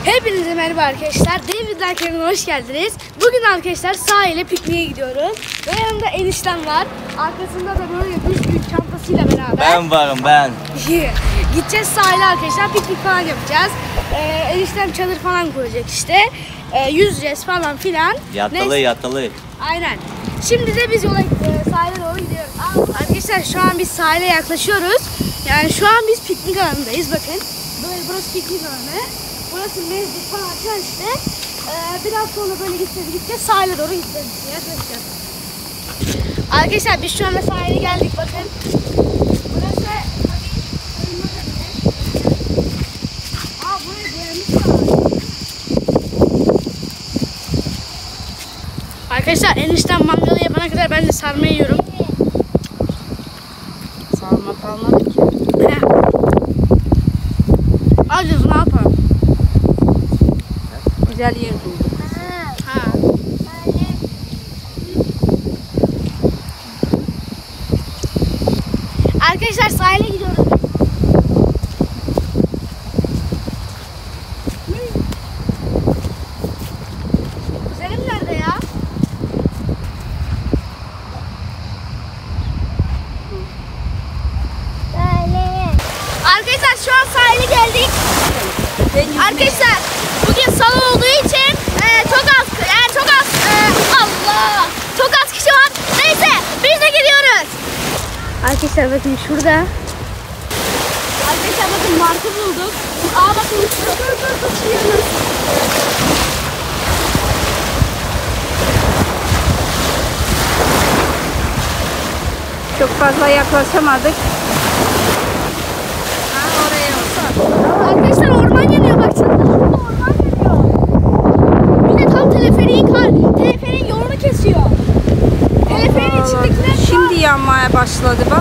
Hepinize merhaba arkadaşlar. David Darker'ına hoş geldiniz. Bugün arkadaşlar sahile pikniğe gidiyoruz. Ve yanımda eniştem var. Arkasında da böyle bir büyük çantasıyla beraber. Ben varım ben. Gideceğiz sahile arkadaşlar. Piknik falan yapacağız. Eniştem çadır falan kuracak işte. Yüzeceğiz falan filan. Yatılı. Aynen. Şimdi de biz sahile doğru gidiyoruz. Arkadaşlar şu an biz sahile yaklaşıyoruz. Yani şu an biz piknik alanındayız bakın. Böyle burası piknik alanı. Burası mevcut falan işte. Biraz sonra böyle gideceğiz. Sahile doğru gideceğiz. Yaklaşacağız. Arkadaşlar biz şu anda sahile geldik bakın. Burası buraya boyamışlar. Arkadaşlar enişten mangalı yapana kadar ben de sarma yiyorum. Sarma kalmadı ki. Acız ne yapalım? Güzel yer bulduk. Arkadaşlar sahile gidiyoruz. Kuzenim nerede ya? Arkadaşlar şu an sahile geldik. Arkadaşlar bugün salı olduğu için çok az kişi var. Neyse biz de gidiyoruz. Arkadaşlar bakın şurada. Arkadaşlar bakın martı bulduk. Bakın dur. Çok fazla yaklaşamadık. Arkadaşlar orman yanıyor baksana. Orman yanıyor. Bir de tam teleferiğin yolunu kesiyor. Teleferiğin içindekiler şimdi yanmaya başladı bak.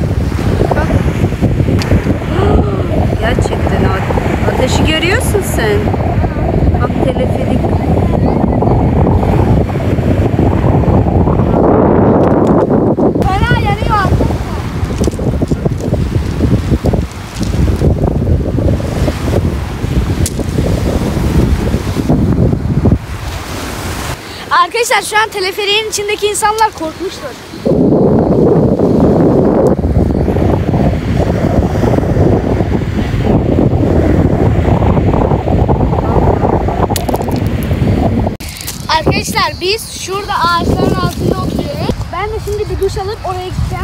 Gerçekten ateşi görüyorsun sen. Bak teleferik. fena yanıyor. Arkadaşlar şu an teleferiğin içindeki insanlar korkmuştur. Arkadaşlar biz şurada ağaçların altında oturuyoruz. Ben de şimdi bir duş alıp oraya gideceğim.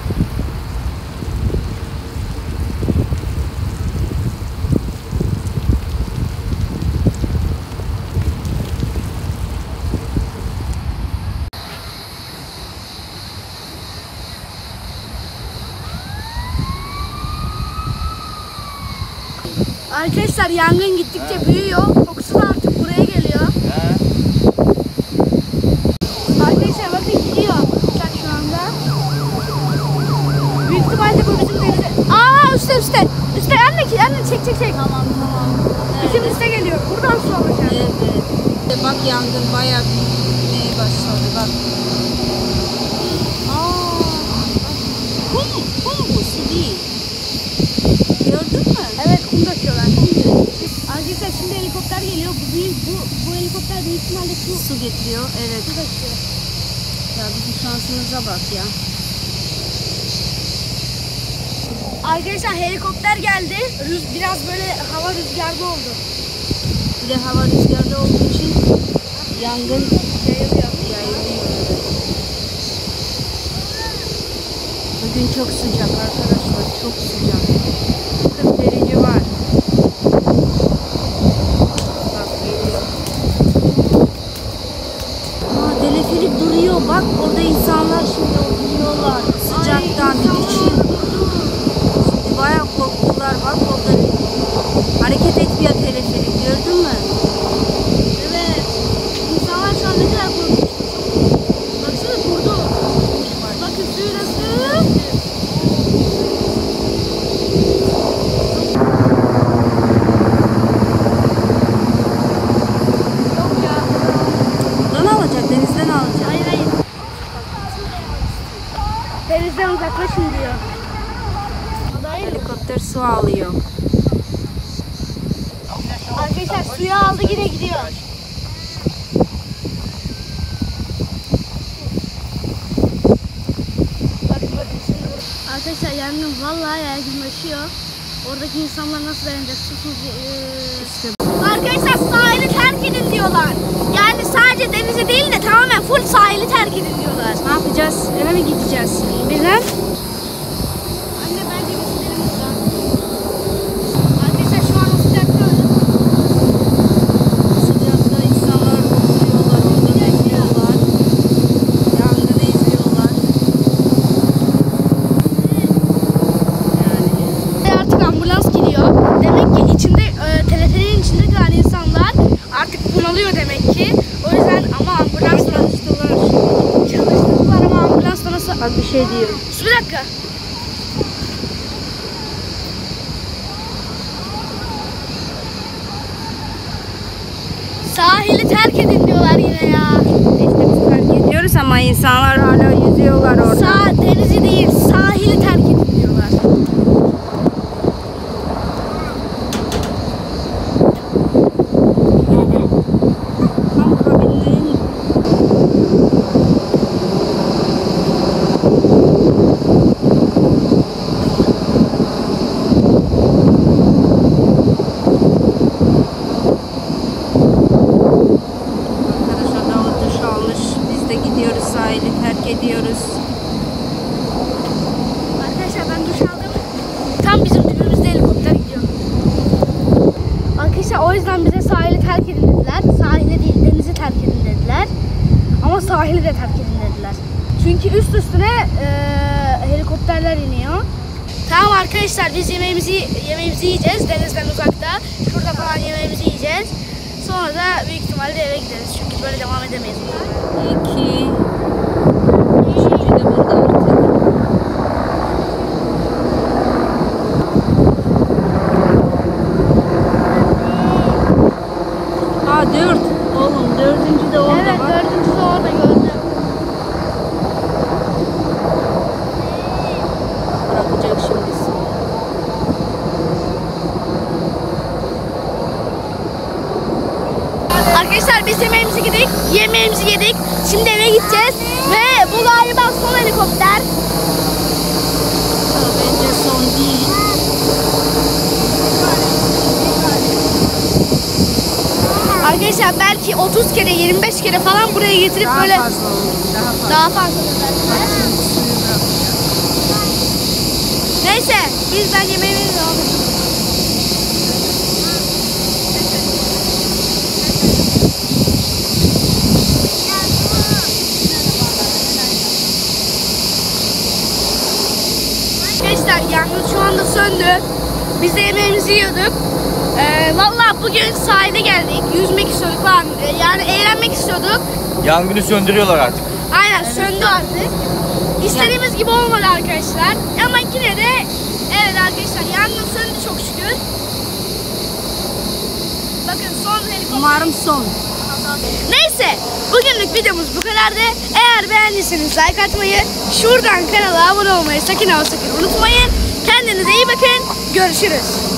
Arkadaşlar yangın gittikçe büyüyor. Kokusu da artık buraya geliyor. Arkadaşlar bakın gidiyor uçak şu anda. Büyük ihtimalle bu bizim denize. Üste anne çek. Tamam. Bizim üste geliyor. Buradan su alacağız. Evet. Bak yangın bayağı büyümeye başladı bak. Kum bu su değil. Gördün mü? Evet kum döküyorlar. Arkadaşlar şimdi helikopter geliyor. Bu helikopter büyük ihtimalle Su getiriyor. Evet. su döküyor. Ya bizim şansımıza bak ya. Arkadaşlar helikopter geldi. Biraz böyle hava rüzgarlı oldu. Bir de hava rüzgarlı olduğu için yangın yayılıyor. Bugün çok sıcak arkadaşlar. Çok sıcak. 40 derece var. Bak geliyor. Teleferik duruyor. Bak orada insanlar şimdi oturuyorlar. Sıcaktan bir düşün. Şimdi bayağı korktular. Bak orada hareket etmiyor teleferik. Gördün mü? Evet. İnsanlar şu an ne kadar korkmuş. Baksana durdu. Bakın suyu nasıl? Yok ya. Buradan alacak. Denizden alacak. Hayır. Denizden uzaklaşın diyor. Helikopter su alıyor. Arkadaşlar Arkadaşlar suya aldı yine gidiyor. Arkadaşlar yangın vallahi yaygınlaşıyor. Oradaki insanlar nasıl dayanacak? Arkadaşlar sahili terk edin diyorlar. Yani sadece denizi değil de tamamen full sahili terk edin diyorlar. Ne yapacağız? Eve mi gideceğiz? Bilmem. Anne bence biz gidelim buradan. Arkadaşlar şu an sıcakta Sıcakta insanlar oturuyorlar, orada bekliyorlar. Yangını izliyorlar. Yani artık ambulans geliyor. Demek ki içinde teleferin içinde kalan insanlar artık bunalıyor demek ki. O yüzden ama ambulans çalıştılar ama ambulans da nasıl? bak bir şey diyorum. Bir dakika. Sahili terk edin diyorlar yine ya. İşte biz terk ediyoruz ama insanlar hala yüzüyorlar orada. Denizi değil, sahili terk edin diyorlar. Tam kabinin arkadaşlar da duş almış. Biz de gidiyoruz, sahili terk ediyoruz. Arkadaşlar ben duş aldım. Tam bizim dibimizde helikopter gidiyor. Arkadaşlar o yüzden bize sahili terk edin dediler. Sahili değil, denizi terk edin dediler. Ama sahili de terk edin dediler. Çünkü üst üstüne helikopterler iniyor. Tamam arkadaşlar biz yemeğimizi yiyeceğiz denizden uzakta. Şurada falan yemeğimizi yiyeceğiz. Sonra da büyük ihtimalle eve gideriz. Çünkü böyle devam edemeyiz. 2 3. de burada artık. Ha 4. Oğlum 4. de orada Evet, bak. dördüncü de orada gördüm. Bırakacak şimdi. Arkadaşlar biz yemeğimizi yedik. Şimdi eve gideceğiz ve bu galiba son helikopter. Bence son değil. Arkadaşlar belki 30 kere 25 kere falan buraya getirip Daha böyle fazla olur. Daha fazla. daha fazla belki. Neyse biz ben yemeğimizi devam edelim. Arkadaşlar yangın şu anda söndü. Biz de yemeğimizi yiyorduk. Vallahi bugün sahile geldik. Yüzmek istiyorduk falan. Yani eğlenmek istiyorduk. Yangını söndürüyorlar artık. Aynen söndü artık. İstediğimiz gibi olmadı arkadaşlar. Ama yine de evet arkadaşlar yangın söndü çok şükür. Bakın son helikopter. Umarım son. Neyse bugünlük videomuz bu kadardı. Eğer beğendiyseniz like atmayı, şuradan kanala abone olmayı sakın ama sakın unutmayın. Kendinize iyi bakın. Görüşürüz.